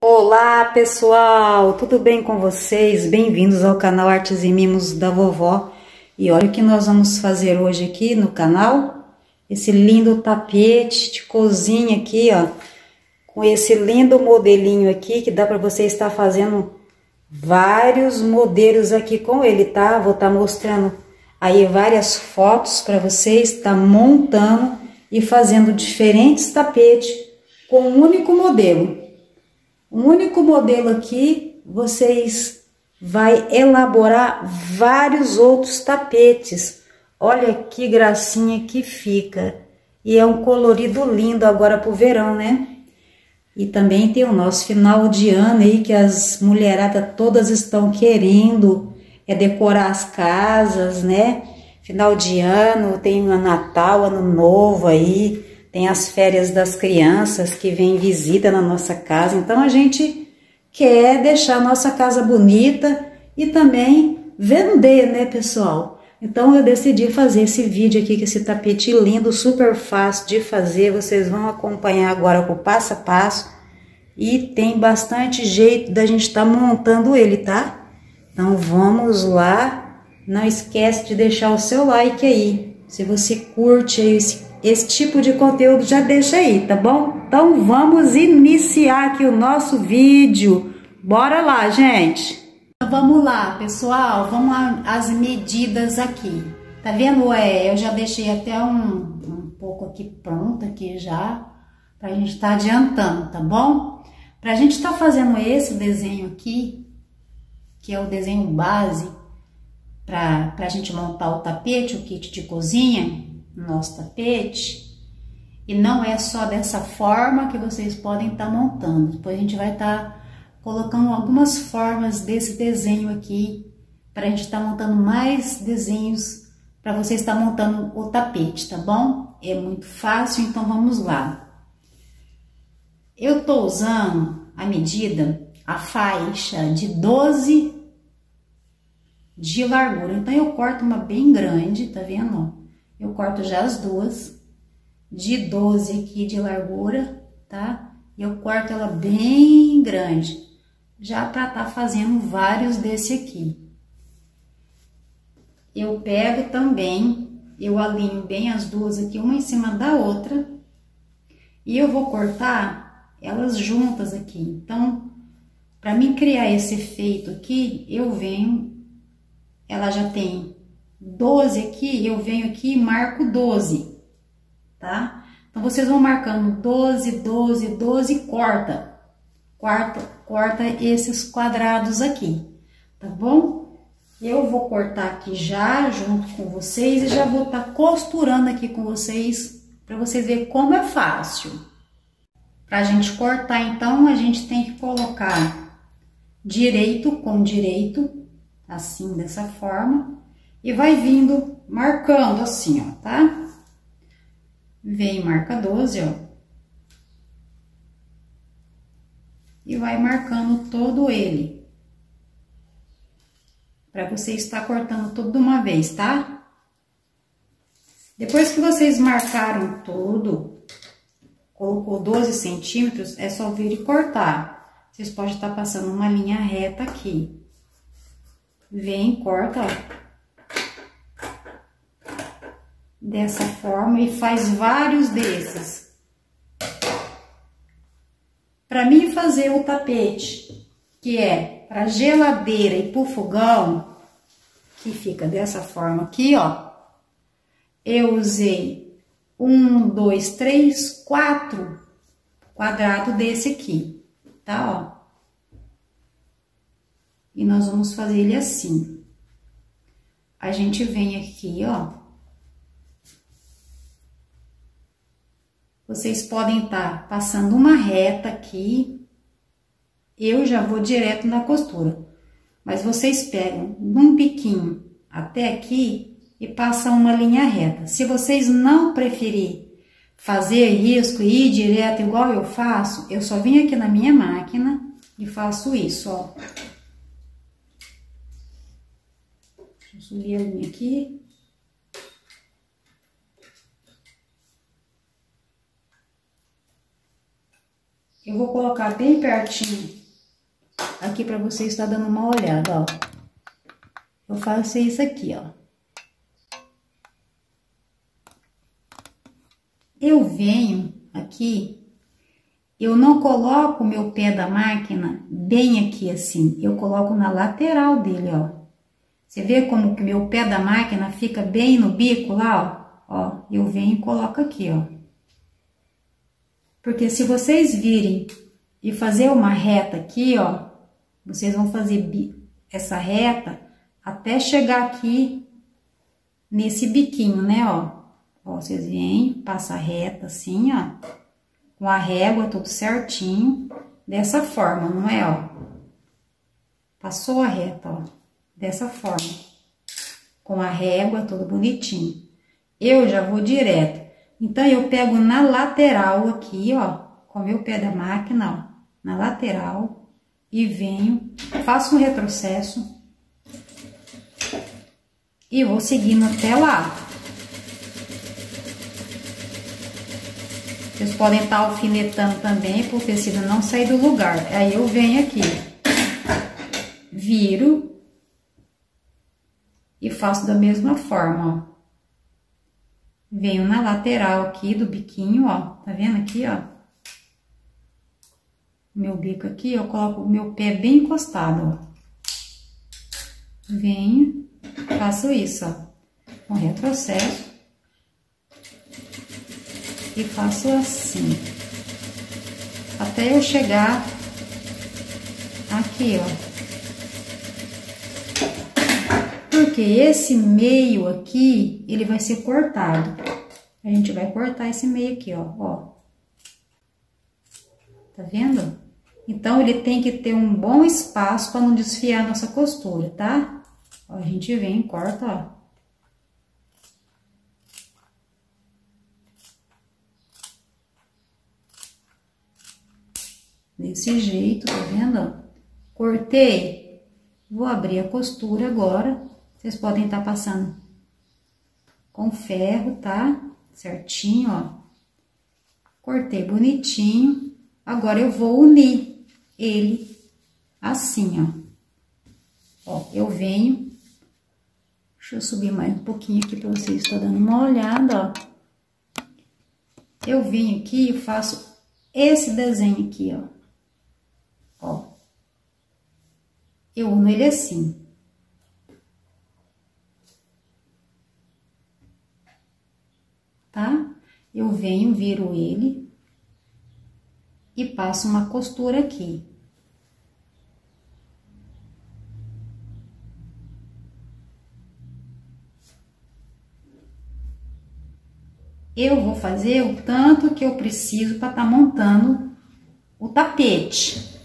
Olá pessoal, tudo bem com vocês? Bem-vindos ao canal Artes e Mimos da Vovó. E olha o que nós vamos fazer hoje aqui no canal. Esse lindo tapete de cozinha aqui, ó. Com esse lindo modelinho aqui, que dá para você estar fazendo vários modelos aqui com ele, tá? Vou estar mostrando aí várias fotos para você estar montando e fazendo diferentes tapetes com um único modelo. Um único modelo aqui, vocês vai elaborar vários outros tapetes. Olha que gracinha que fica. E é um colorido lindo agora pro verão, né? E também tem o nosso final de ano aí, que as mulheradas todas estão querendo decorar as casas, né? Final de ano, tem o Natal, Ano Novo aí. Tem as férias das crianças que vêm visita na nossa casa. Então, a gente quer deixar a nossa casa bonita e também vender, né, pessoal? Então, eu decidi fazer esse vídeo aqui com esse tapete lindo, super fácil de fazer. Vocês vão acompanhar agora com o passo a passo. E tem bastante jeito da gente estar montando ele, tá? Então, vamos lá. Não esquece de deixar o seu like aí. Se você curte aí esse tipo de conteúdo, já deixa aí, tá bom? Então vamos iniciar aqui o nosso vídeo. Bora lá, gente! Vamos lá, pessoal, vamos às medidas aqui. Tá vendo? Eu já deixei até um pouco aqui pronto aqui já, pra gente estar adiantando, tá bom? Pra gente estar fazendo esse desenho aqui, que é o desenho base, pra gente montar o tapete, o kit de cozinha, nosso tapete. E não é só dessa forma que vocês podem estar montando. Depois a gente vai estar colocando algumas formas desse desenho aqui para a gente estar montando mais desenhos para você estar montando o tapete, tá bom? É muito fácil, então vamos lá. Eu tô usando a medida, a faixa de 12 de largura. Então eu corto uma bem grande, tá vendo? Eu corto já as duas, de 12 aqui de largura, tá? E eu corto ela bem grande, já pra tá fazendo vários desse aqui. Eu pego também, eu alinho bem as duas aqui, uma em cima da outra, e eu vou cortar elas juntas aqui. Então, pra mim criar esse efeito aqui, eu venho, ela já tem 12 aqui, eu venho aqui e marco 12, tá? Então, vocês vão marcando 12, 12, 12 e corta esses quadrados aqui, tá bom? Eu vou cortar aqui já, junto com vocês, e já vou estar costurando aqui com vocês, para vocês verem como é fácil. Pra gente cortar, então, a gente tem que colocar direito com direito, assim, dessa forma. E vai vindo marcando assim, ó, tá? Vem, marca 12, ó. E vai marcando todo ele. Pra você estar cortando tudo de uma vez, tá? Depois que vocês marcaram tudo, colocou 12 centímetros, é só vir e cortar. Vocês podem estar passando uma linha reta aqui. Vem, corta, ó. Dessa forma e faz vários desses. Para mim fazer o tapete, que é para geladeira e pro fogão, que fica dessa forma aqui, ó. Eu usei 1, 2, 3, 4 quadrados desse aqui, tá, ó. E nós vamos fazer ele assim. A gente vem aqui, ó. Vocês podem estar passando uma reta aqui, eu já vou direto na costura. Mas vocês pegam num piquinho até aqui e passam uma linha reta. Se vocês não preferirem fazer risco e ir direto igual eu faço, eu só venho aqui na minha máquina e faço isso, ó. Deixa eu subir a linha aqui. Eu vou colocar bem pertinho aqui para você estar dando uma olhada, ó. Eu faço isso aqui, ó. Eu venho aqui, eu não coloco o meu pé da máquina bem aqui assim, eu coloco na lateral dele, ó. Você vê como que meu pé da máquina fica bem no bico lá, ó? Ó, eu venho e coloco aqui, ó. Porque se vocês virem e fazer uma reta aqui, ó, vocês vão fazer essa reta até chegar aqui nesse biquinho, né, ó. Ó, vocês vêm, passa a reta assim, ó, com a régua tudo certinho, dessa forma, não é, ó? Passou a reta, ó, dessa forma, com a régua tudo bonitinho. Eu já vou direto. Então, eu pego na lateral aqui, ó, com o meu pé da máquina, ó, na lateral, e venho, faço um retrocesso e vou seguindo até lá. Vocês podem estar alfinetando também para o tecido não sair do lugar. Aí eu venho aqui, viro e faço da mesma forma, ó. Venho na lateral aqui do biquinho, ó, tá vendo aqui, ó? Meu bico aqui, eu coloco o meu pé bem encostado, ó. Venho, faço isso, ó, com retrocesso. E faço assim, até eu chegar aqui, ó. Porque esse meio aqui, ele vai ser cortado. A gente vai cortar esse meio aqui, ó. Tá vendo? Então, ele tem que ter um bom espaço para não desfiar a nossa costura, tá? Ó, a gente vem e corta, ó. Desse jeito, tá vendo? Cortei. Vou abrir a costura agora. Vocês podem estar passando com ferro, tá? Certinho, ó. Cortei bonitinho. Agora eu vou unir ele assim, ó. Ó, eu venho. Deixa eu subir mais um pouquinho aqui pra vocês estarem dando uma olhada, ó. Eu venho aqui e faço esse desenho aqui, ó. Ó. Eu uno ele assim. Tá? Eu venho, viro ele e passo uma costura aqui. Eu vou fazer o tanto que eu preciso para estar montando o tapete.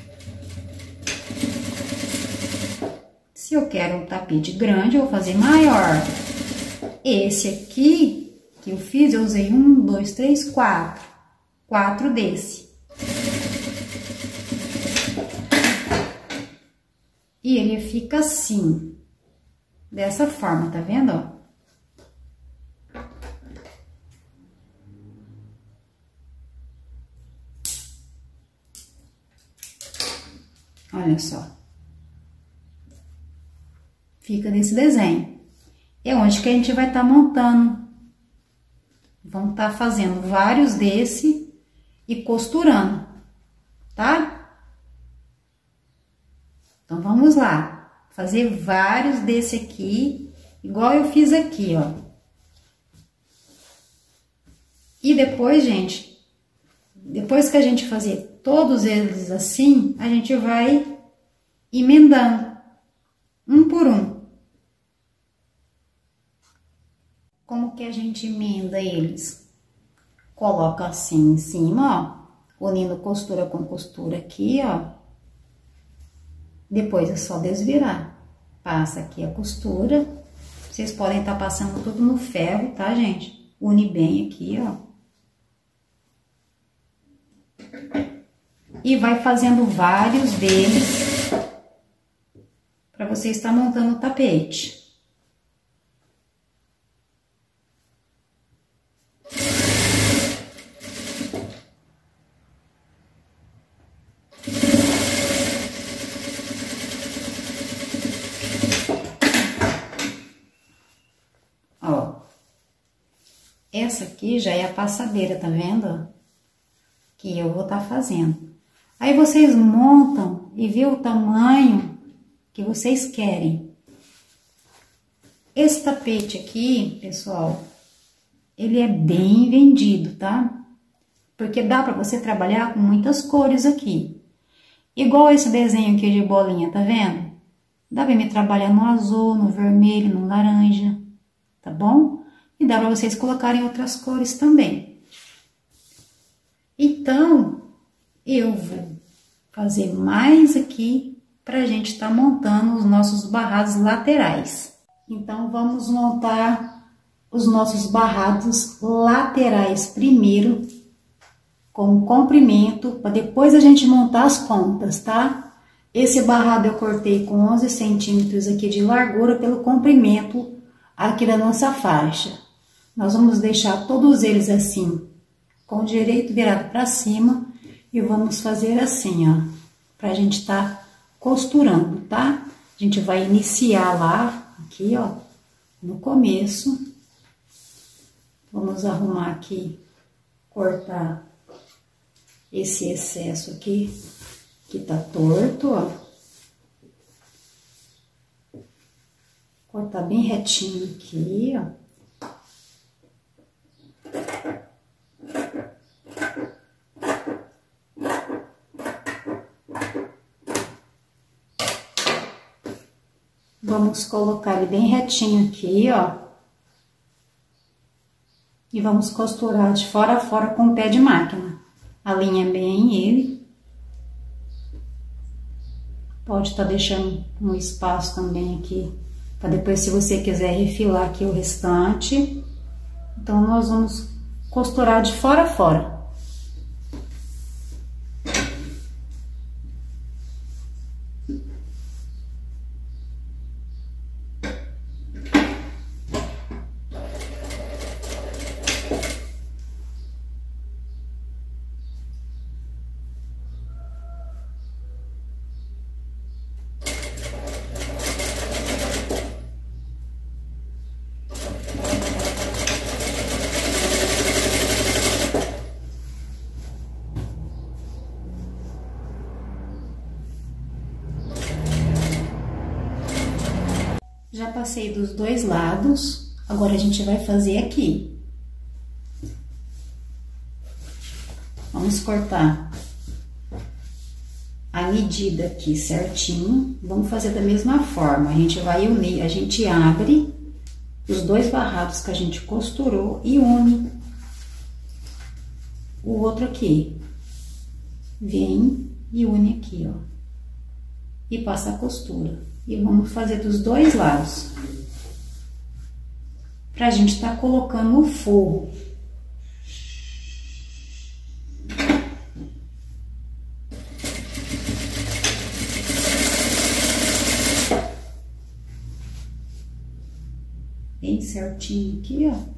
Se eu quero um tapete grande, eu vou fazer maior. Esse aqui que eu fiz, eu usei 1, 2, 3, 4. 4 desse. E ele fica assim, dessa forma, tá vendo, ó? Olha só. Fica nesse desenho. É onde que a gente vai estar montando. Vamos estar fazendo vários desse e costurando, tá? Então, vamos lá. Fazer vários desse aqui, igual eu fiz aqui, ó. E depois, gente, depois que a gente fazer todos eles assim, a gente vai emendando, um por um. Como que a gente emenda eles? Coloca assim em cima, ó, unindo costura com costura aqui, ó. Depois é só desvirar. Passa aqui a costura. Vocês podem estar passando tudo no ferro, tá, gente? Une bem aqui, ó. E vai fazendo vários deles para você estar montando o tapete. Essa aqui já é a passadeira, tá vendo? Que eu vou estar fazendo. Aí vocês montam e vê o tamanho que vocês querem. Esse tapete aqui, pessoal, ele é bem vendido, tá? Porque dá pra você trabalhar com muitas cores aqui. Igual esse desenho aqui de bolinha, tá vendo? Dá pra me trabalhar no azul, no vermelho, no laranja, tá bom? E dá pra vocês colocarem outras cores também. Então, eu vou fazer mais aqui pra gente tá montando os nossos barrados laterais. Então, vamos montar os nossos barrados laterais primeiro, com o comprimento, para depois a gente montar as pontas, tá? Esse barrado eu cortei com 11 centímetros aqui de largura pelo comprimento aqui da nossa faixa. Nós vamos deixar todos eles assim, com o direito virado para cima, e vamos fazer assim, ó, pra gente tá costurando, tá? A gente vai iniciar lá, aqui, ó, no começo. Vamos arrumar aqui, cortar esse excesso aqui, que tá torto, ó. Cortar bem retinho aqui, ó. Vamos colocar ele bem retinho aqui, ó. E vamos costurar de fora a fora com o pé de máquina. Alinha bem ele. Pode estar deixando um espaço também aqui, para depois, se você quiser refilar aqui o restante. Então, nós vamos costurar de fora a fora. Já passei dos dois lados, agora a gente vai fazer aqui. Vamos cortar a medida aqui certinho. Vamos fazer da mesma forma, a gente vai unir, a gente abre os dois barrados que a gente costurou e une o outro aqui. Vem e une aqui, ó. E passa a costura. E vamos fazer dos dois lados. Pra gente tá colocando o forro. Bem certinho aqui, ó.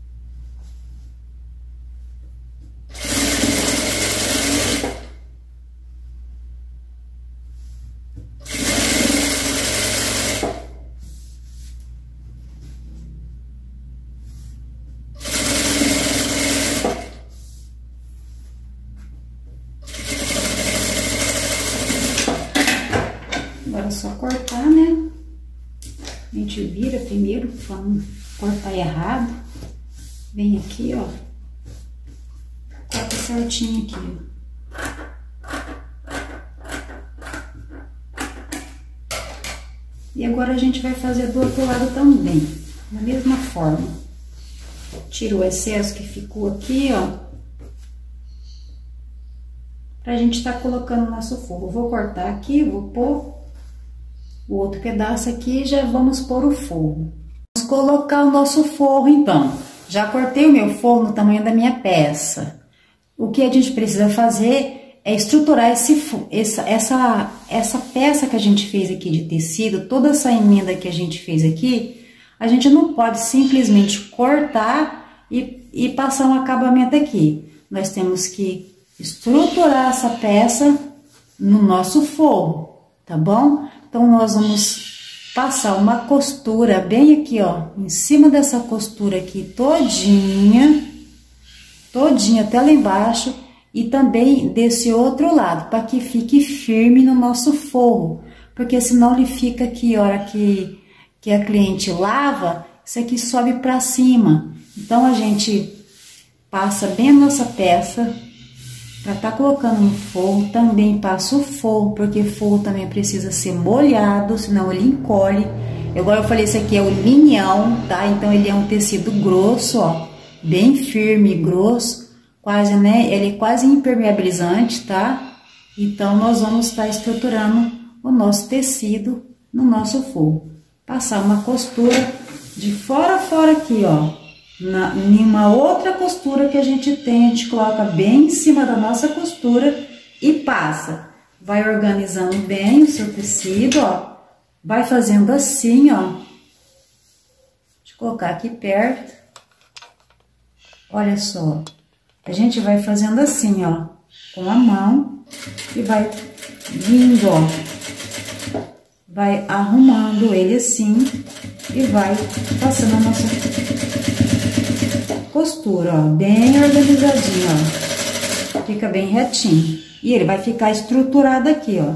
Agora é só cortar, né? A gente vira primeiro pra não cortar errado. Vem aqui, ó. Corta certinho aqui, ó. E agora a gente vai fazer do outro lado também, da mesma forma. Tira o excesso que ficou aqui, ó. Pra gente tá colocando o nosso forro. Vou cortar aqui, vou pôr o outro pedaço aqui e já vamos pôr o forro. Vamos colocar o nosso forro, então. Já cortei o meu forro no tamanho da minha peça. O que a gente precisa fazer é estruturar essa peça que a gente fez aqui de tecido, toda essa emenda que a gente fez aqui, a gente não pode simplesmente cortar e passar um acabamento aqui. Nós temos que estruturar essa peça no nosso forro, tá bom? Então, nós vamos passar uma costura bem aqui, ó, em cima dessa costura aqui todinha, até lá embaixo, e também desse outro lado, para que fique firme no nosso forro, porque senão ele fica aqui, a hora que a cliente lava, isso aqui sobe para cima. Então, a gente passa bem a nossa peça para tá colocando no forro, também passa o forro, porque forro também precisa ser molhado, senão ele encolhe. Agora eu falei, esse aqui é o linhão, tá? Então ele é um tecido grosso, ó, bem firme, grosso, quase, né? Ele é quase impermeabilizante, tá? Então nós vamos estar estruturando o nosso tecido no nosso forro. Passar uma costura de fora a fora aqui, ó. Em uma outra costura que a gente tem, a gente coloca bem em cima da nossa costura e passa. Vai organizando bem o seu tecido, ó. Vai fazendo assim, ó. Deixa eu colocar aqui perto. Olha só. A gente vai fazendo assim, ó. Com a mão e vai vindo, ó. Vai arrumando ele assim e vai passando a nossa costura, ó, bem organizadinho, ó, fica bem retinho, e ele vai ficar estruturado aqui, ó,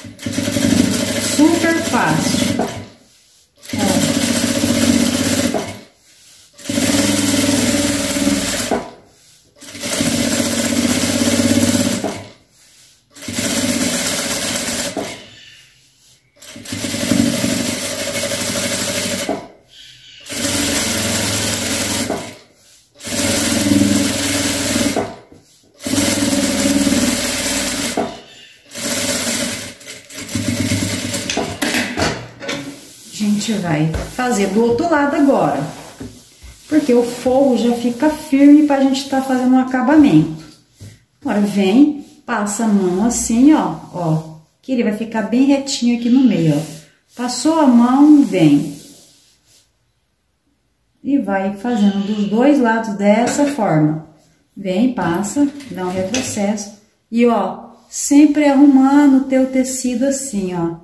super fácil, ó. A gente vai fazer do outro lado agora, porque o forro já fica firme pra gente tá fazendo um acabamento. Agora vem, passa a mão assim, ó, que ele vai ficar bem retinho aqui no meio, ó. Passou a mão, vem. E vai fazendo dos dois lados dessa forma. Vem, passa, dá um retrocesso. E, ó, sempre arrumando o teu tecido assim, ó.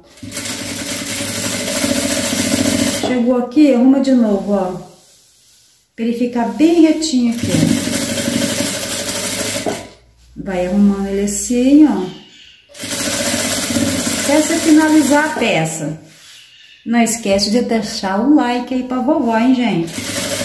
Chegou aqui, arruma de novo, ó. Pra ele ficar bem retinho aqui, ó. Vai arrumando ele assim, ó. Até você finalizar a peça. Não esquece de deixar o like aí pra vovó, hein, gente?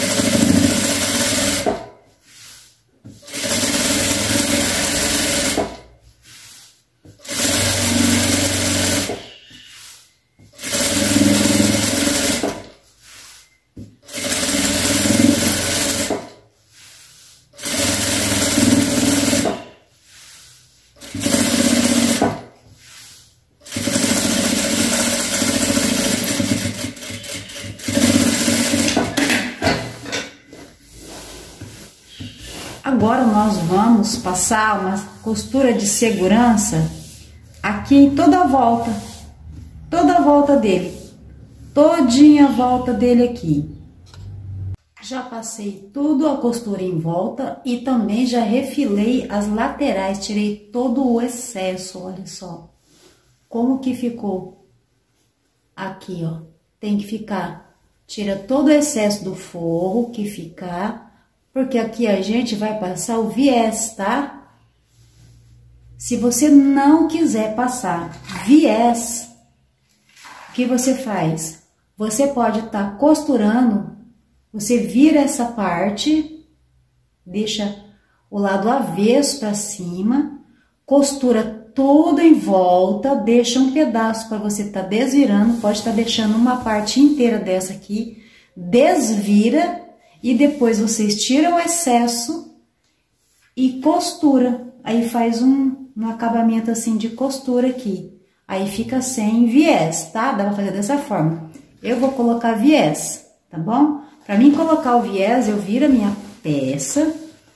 Agora nós vamos passar uma costura de segurança aqui em toda a volta dele, todinha a volta dele aqui. Já passei tudo a costura em volta e também já refilei as laterais, tirei todo o excesso, olha só como que ficou aqui, ó. Tem que ficar, tira todo o excesso do forro que ficar, porque aqui a gente vai passar o viés, tá? Se você não quiser passar viés, o que você faz? Você pode estar costurando, você vira essa parte, deixa o lado avesso para cima, costura toda em volta, deixa um pedaço para você estar desvirando, pode estar deixando uma parte inteira dessa aqui, desvira. E depois vocês tiram o excesso e costura. Aí faz um acabamento assim de costura aqui. Aí fica sem viés, tá? Dá pra fazer dessa forma. Eu vou colocar viés, tá bom? Pra mim colocar o viés, eu viro a minha peça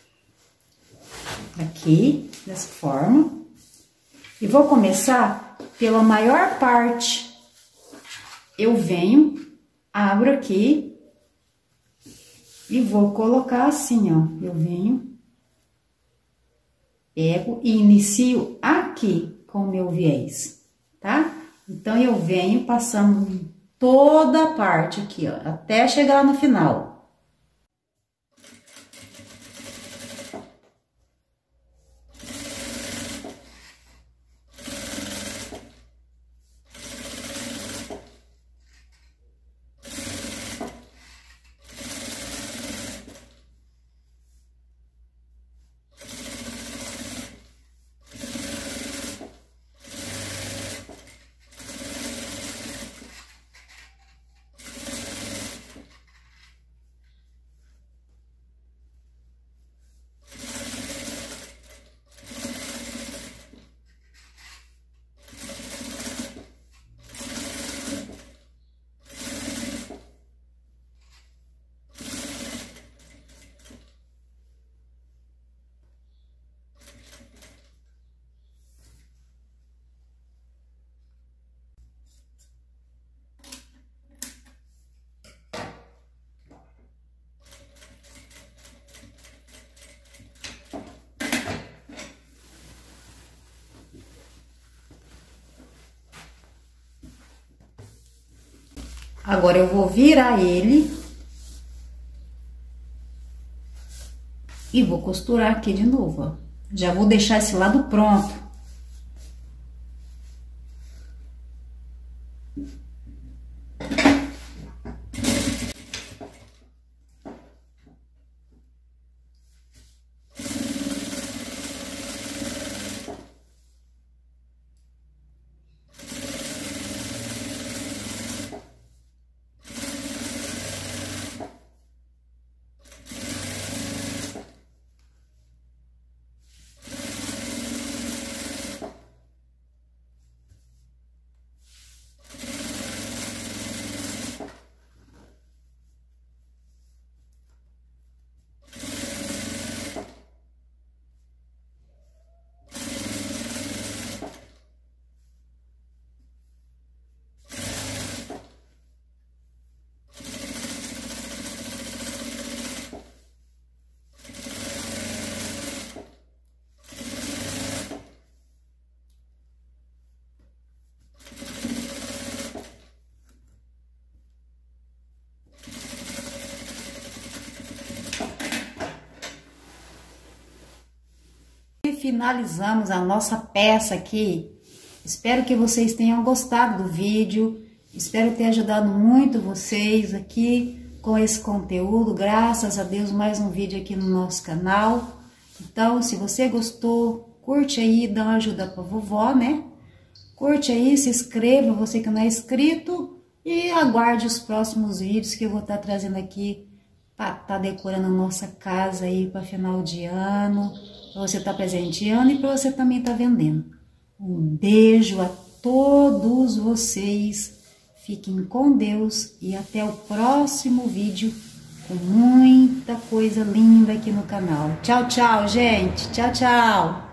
aqui, dessa forma. E vou começar pela maior parte. Eu venho, abro aqui. E vou colocar assim, ó, eu venho, pego e inicio aqui com o meu viés, tá? Então, eu venho passando toda a parte aqui, ó, até chegar no final. Agora eu vou virar ele e vou costurar aqui de novo, ó. Já vou deixar esse lado pronto. Finalizamos a nossa peça aqui. Espero que vocês tenham gostado do vídeo. Espero ter ajudado muito vocês aqui com esse conteúdo. Graças a Deus, mais um vídeo aqui no nosso canal. Então, se você gostou, curte aí, dá uma ajuda pra vovó, né? Curte aí, se inscreva, você que não é inscrito. E aguarde os próximos vídeos que eu vou estar trazendo aqui para estar decorando a nossa casa aí para final de ano. Para você estar presenteando e para você também estar vendendo. Um beijo a todos vocês. Fiquem com Deus e até o próximo vídeo com muita coisa linda aqui no canal. Tchau, tchau, gente. Tchau, tchau.